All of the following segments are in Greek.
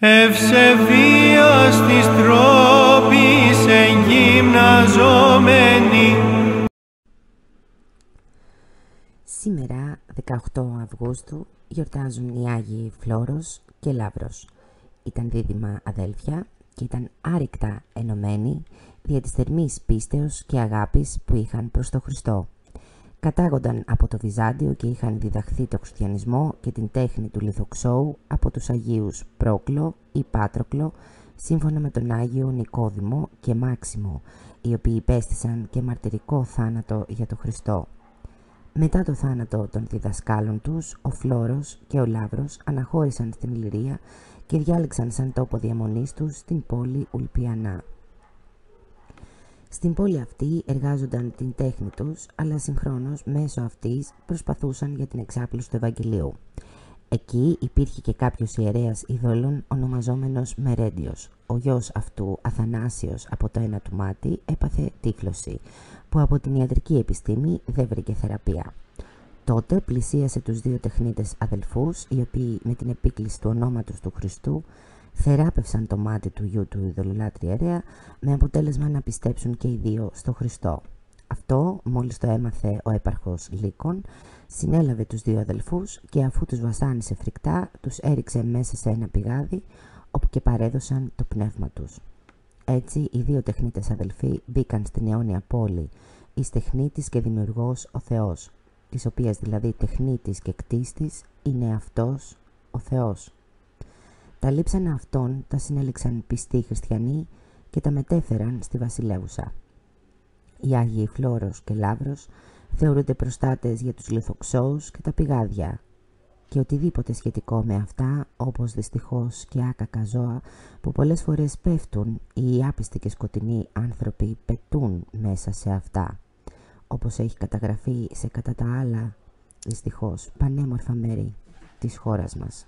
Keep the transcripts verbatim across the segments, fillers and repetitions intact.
Ευσεβίας της τρόπης εγυμναζόμενη. Σήμερα, δεκαοκτώ Αυγούστου, γιορτάζουν οι Άγιοι Φλόρος και Λαύρος. Ήταν δίδυμα αδέλφια και ήταν άρρηκτα ενωμένοι δια της θερμής πίστεως και αγάπης που είχαν προς τον Χριστό. Κατάγονταν από το Βυζάντιο και είχαν διδαχθεί το χριστιανισμό και την τέχνη του λιθοξώου από τους Αγίους Πρόκλο ή Πάτροκλο, σύμφωνα με τον Άγιο Νικόδημο και Μάξιμο, οι οποίοι υπέστησαν και μαρτυρικό θάνατο για τον Χριστό. Μετά το θάνατο των διδασκάλων τους, ο Φλόρος και ο Λαύρος αναχώρησαν στην Ηλυρία και διάλεξαν σαν τόπο διαμονής τους την πόλη Ουλπιανά. Στην πόλη αυτή εργάζονταν την τέχνη τους, αλλά συγχρόνως μέσω αυτής προσπαθούσαν για την εξάπλωση του Ευαγγελίου. Εκεί υπήρχε και κάποιος ιερέας ειδόλων ονομαζόμενος Μερέντιος. Ο γιος αυτού, Αθανάσιος, από το ένα του μάτι έπαθε τύφλωση, που από την ιατρική επιστήμη δεν βρήκε θεραπεία. Τότε πλησίασε τους δύο τεχνίτες αδελφούς, οι οποίοι με την επίκληση του ονόματος του Χριστού θεράπευσαν το μάτι του γιου του ειδωλολάτρη ιερέα, με αποτέλεσμα να πιστέψουν και οι δύο στο Χριστό. Αυτό, μόλις το έμαθε ο έπαρχος Λύκων, συνέλαβε τους δύο αδελφούς και αφού τους βασάνισε φρικτά, τους έριξε μέσα σε ένα πηγάδι, όπου και παρέδωσαν το πνεύμα τους. Έτσι, οι δύο τεχνίτες αδελφοί μπήκαν στην αιώνια πόλη, εις τεχνίτης και δημιουργός ο Θεός, της οποίας δηλαδή τεχνίτης και κτίστης είναι αυτός ο Θεός. Τα λείψανα αυτών τα συνέλεξαν πιστοί χριστιανοί και τα μετέφεραν στη βασιλεύουσα. Οι Άγιοι Φλόρος και Λαύρος θεωρούνται προστάτες για τους λιθοξώους και τα πηγάδια και οτιδήποτε σχετικό με αυτά, όπως δυστυχώς και άκακα ζώα που πολλές φορές πέφτουν ή οι άπιστοι και σκοτεινοί άνθρωποι πετούν μέσα σε αυτά, όπως έχει καταγραφεί σε κατά τα άλλα δυστυχώς πανέμορφα μέρη της χώρας μας.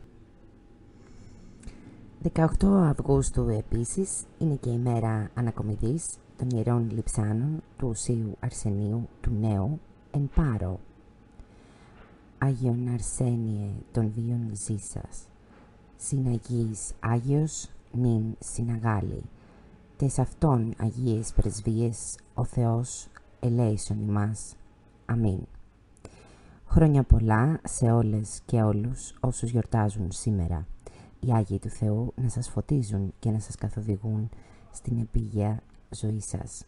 δεκαοκτώ Αυγούστου επίσης είναι και η μέρα ανακομιδής των Ιερών Λειψάνων του Οσίου Αρσενίου του Νέου εν Πάρο. Άγιον Αρσένιε των βίων ζήσας, συναγής Άγιος νυν συναγάλη, τες αυτών Αγίες Πρεσβείες ο Θεός ελέησον ημάς. Αμήν. Χρόνια πολλά σε όλες και όλους όσους γιορτάζουν σήμερα. Οι Άγιοι του Θεού να σας φωτίζουν και να σας καθοδηγούν στην επίγεια ζωή σας.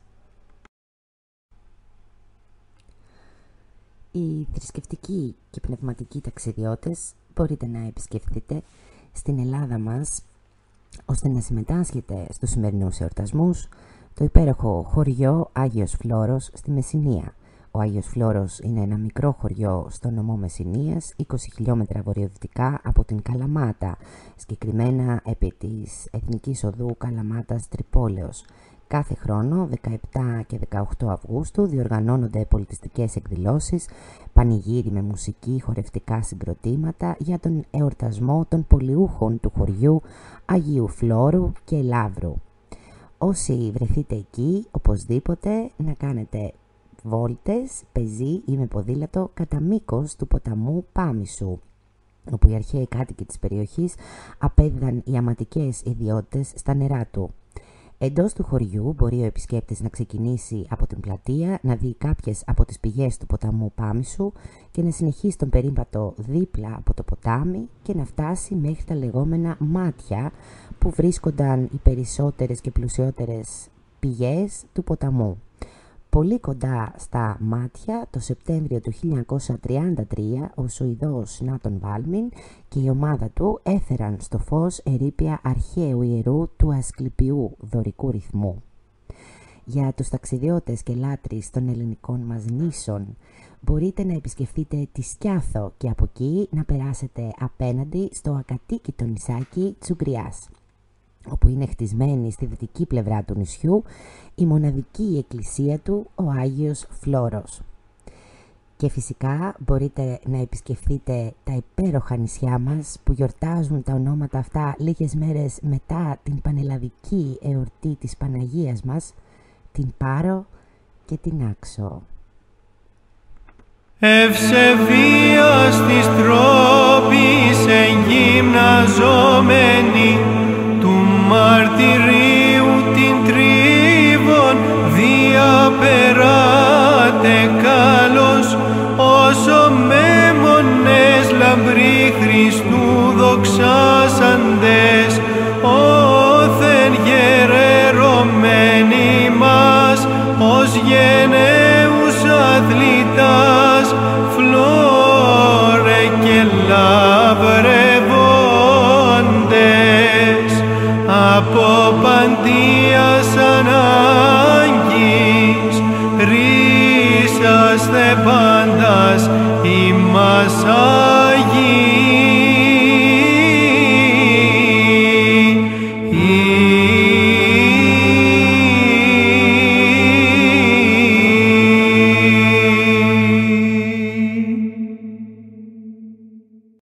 Οι θρησκευτικοί και πνευματικοί ταξιδιώτες μπορείτε να επισκεφτείτε στην Ελλάδα μας, ώστε να συμμετάσχετε στους σημερινούς εορτασμούς, το υπέροχο χωριό Άγιος Φλόρος στη Μεσσηνία. Ο Άγιος Φλόρος είναι ένα μικρό χωριό στο νομό Μεσσηνίας, είκοσι χιλιόμετρα βορειοδυτικά από την Καλαμάτα, συγκεκριμένα επί της Εθνικής Οδού Καλαμάτας Τρυπόλεως. Κάθε χρόνο, δεκαεπτά και δεκαοκτώ Αυγούστου, διοργανώνονται πολιτιστικές εκδηλώσεις, πανηγύρι με μουσική, χορευτικά συγκροτήματα για τον εορτασμό των πολιούχων του χωριού Αγίου Φλόρου και Λαύρου. Όσοι βρεθείτε εκεί, οπωσδήποτε να κάνετε βόλτες, πεζί ή με ποδήλατο κατά μήκος του ποταμού Πάμισου, όπου οι αρχαίοι κάτοικοι της περιοχής απέδιδαν ιαματικές ιδιότητες στα νερά του. Εντός του χωριού μπορεί ο επισκέπτης να ξεκινήσει από την πλατεία, να δει κάποιες από τις πηγές του ποταμού Πάμισου και να συνεχίσει τον περίπατο δίπλα από το ποτάμι και να φτάσει μέχρι τα λεγόμενα μάτια που βρίσκονταν οι περισσότερες και πλουσιότερες πηγές του ποταμού. Πολύ κοντά στα μάτια, το Σεπτέμβριο του χίλια εννιακόσια τριάντα τρία, ο Σουηδός Νάτον Βάλμιν και η ομάδα του έφεραν στο φως ερείπια αρχαίου ιερού του Ασκληπιού δωρικού ρυθμού. Για τους ταξιδιώτες και λάτρεις των ελληνικών μας νήσων, μπορείτε να επισκεφτείτε τη Σκιάθο και από εκεί να περάσετε απέναντι στο ακατοίκητο νησάκι Τσουγκριάς, όπου είναι χτισμένη στη δυτική πλευρά του νησιού η μοναδική εκκλησία του, ο Άγιος Φλόρος. Και φυσικά μπορείτε να επισκεφθείτε τα υπέροχα νησιά μας που γιορτάζουν τα ονόματα αυτά λίγες μέρες μετά την πανελλαδική εορτή της Παναγίας μας, την Πάρο και την Άξο. Ευσεβίας της τρόπης εγυμναζόμενη. δοξάσαντες, όθεν γερερωμένοι μας, ως γενναίους αθλητάς, φλόρε και λαβρευόντες, από παντίας ανάγκης, ρίσαστε πάντας ημάς